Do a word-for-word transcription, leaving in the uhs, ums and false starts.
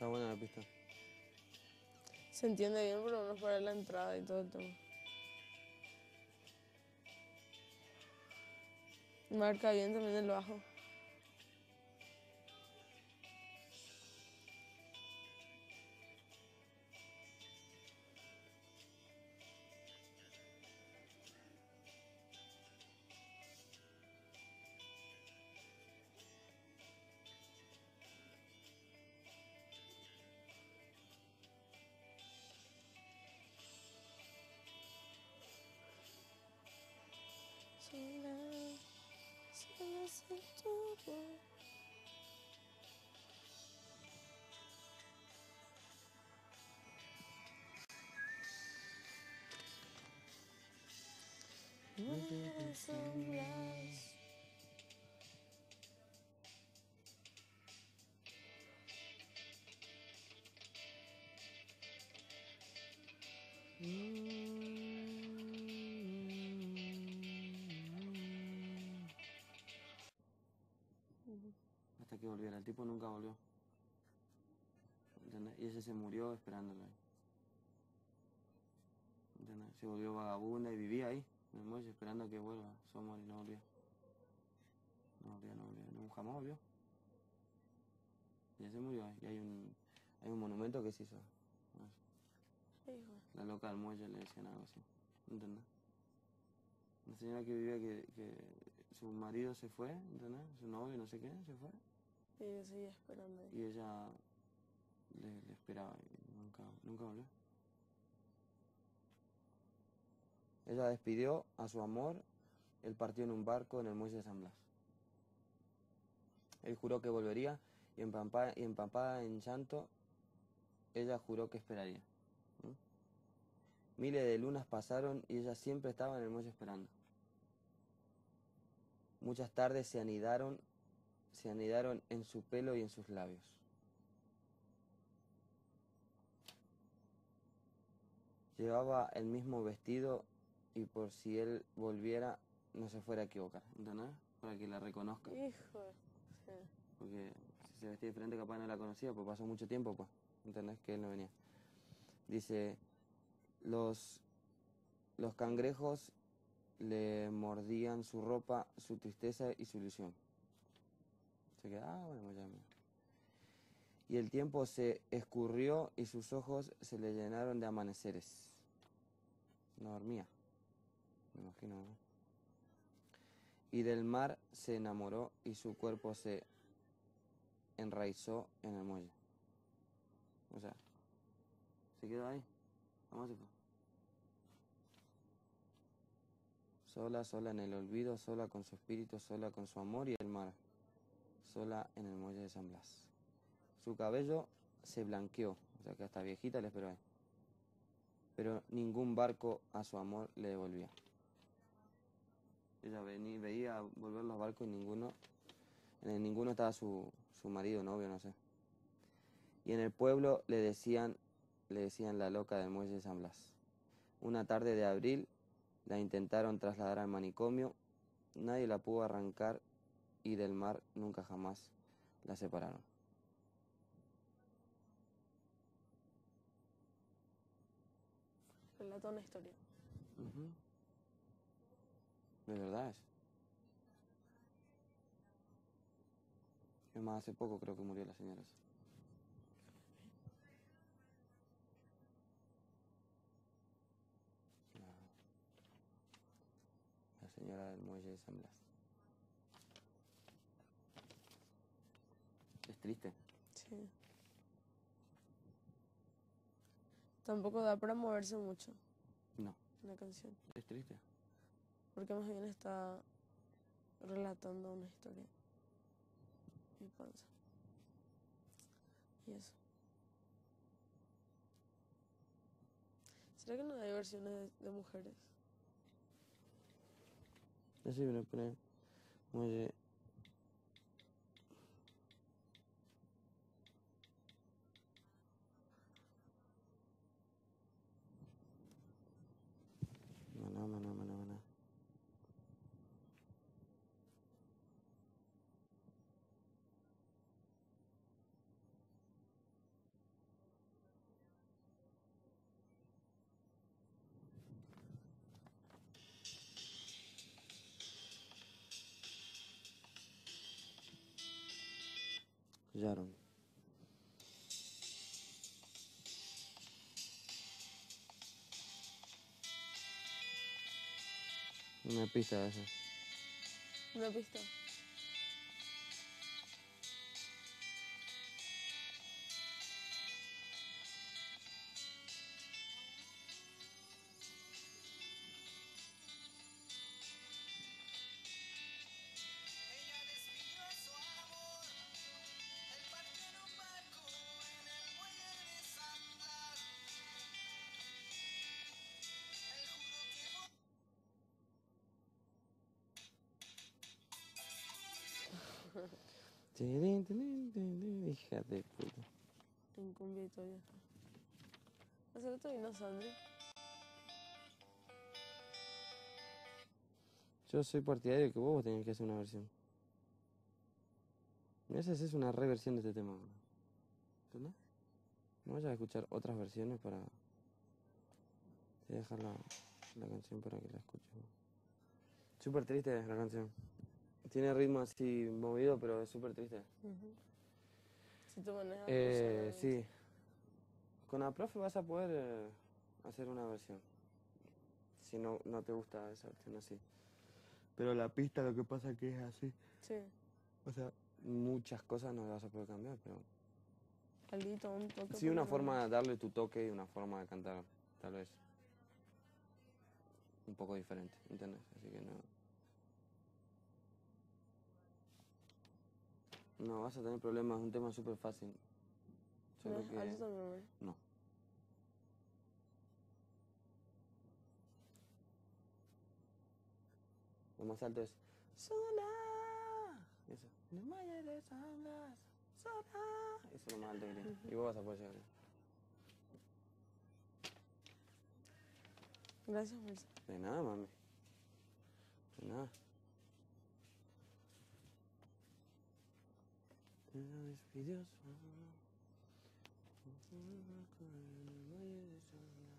Está buena la pista. Se entiende bien, pero no es para la entrada y todo el tema. Marca bien también el bajo. Sola, sola sin tu voz. No me sombras. Hasta que volviera. El tipo nunca volvió. ¿Entendés? Y ella se murió esperándolo ahí. ¿Entendés? Se volvió vagabunda y vivía ahí, en el muelle, esperando a que vuelva su amor y no volvió. No volvió, no volvió. Nunca jamás volvió. Y ella se murió ahí. Y hay un, hay un monumento que se hizo. Hijo. La loca del muelle le decían algo así. ¿Entendés? Una señora que vivía que, que su marido se fue, ¿entendés? Su novio, no sé qué, se fue. Y yo seguía esperando ahí. Y ella le, le esperaba y nunca, nunca volvió. Ella despidió a su amor, él partió en un barco en el muelle de San Blas. Él juró que volvería y empampada, y empapada en llanto, ella juró que esperaría. ¿Mm? Miles de lunas pasaron y ella siempre estaba en el muelle esperando. Muchas tardes se anidaron, se anidaron en su pelo y en sus labios. Llevaba el mismo vestido y por si él volviera no se fuera a equivocar, ¿entendés? Para que la reconozca. Hijo. Sí. Porque si se vestía diferente capaz no la conocía, pues pasó mucho tiempo, pues, ¿entendés? Que él no venía. Dice, los, los cangrejos le mordían su ropa, su tristeza y su ilusión. Se queda, ah, bueno, pues ya me... Y el tiempo se escurrió y sus ojos se le llenaron de amaneceres. No dormía, me imagino, ¿no? Y del mar se enamoró y su cuerpo se enraizó en el muelle. O sea, se quedó ahí. Vamos a ver. Sola, sola en el olvido, sola con su espíritu, sola con su amor y el mar. Sola en el muelle de San Blas. Su cabello se blanqueó, o sea que hasta viejita le esperó ahí. Pero ningún barco a su amor le devolvía. Ella venía, veía volver los barcos y ninguno, en ninguno estaba su, su marido, novio, no sé. Y en el pueblo le decían, le decían la loca del muelle de San Blas. Una tarde de abril la intentaron trasladar al manicomio, nadie la pudo arrancar y del mar nunca jamás la separaron. Relata una historia. Uh-huh. ¿De verdad es? Es más, hace poco creo que murió la señora. La, la señora del muelle de San Blas. ¿Es triste? Sí. Tampoco da para moverse mucho No. una canción. ¿Es triste? Porque más bien está relatando una historia. Mi panza. Y eso. ¿Será que no hay versiones de, de mujeres? Así me lo pone muelle. Maná, maná, maná, maná. sellaron. Una pista de esa. Una pista. Hija de puta. En cumbia y todavía. Hace rato vino Sandra. Yo soy partidario que vos tenés que hacer una versión. Mirá si haces una reversión de este tema. ¿Entendés? No vayas a escuchar otras versiones para... Te voy a dejar la, la canción para que la escuches. Súper triste la canción. Tiene ritmo así movido, pero es súper triste. Uh-huh. Si tú manejas Eh, sí. Con la profe vas a poder eh, hacer una versión. Si no, no te gusta esa versión así. Pero la pista lo que pasa que es así. Sí. O sea, muchas cosas no las vas a poder cambiar, pero... Alito, un toque. Sí, una forma de darle tu toque y una forma de cantar, tal vez. Un poco diferente, ¿entendés? Así que no... No, vas a tener problemas, es un tema súper fácil. Solo ¿No es que... alto normal? No. Lo más alto es... Sola. Eso. No me eres hablas. Sola. Eso es lo más alto que tiene. Uh-huh. Y vos vas a poder llegar. Gracias, Marcia. De nada, mami. De nada. Una vez pidió su amor.